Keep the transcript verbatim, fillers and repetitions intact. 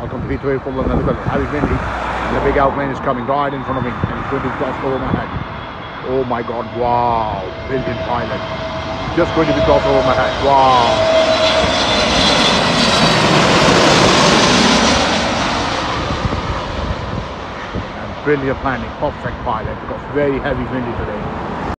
Welcome to Heathrow Airport, London. Look at how he's windy. And the big airplane is coming right in front of me, and it's going to cross over my head. Oh my God! Wow! Brilliant pilot. Just going to be crossed over my head. Wow! And brilliant landing. Perfect pilot. Because very heavy windy today.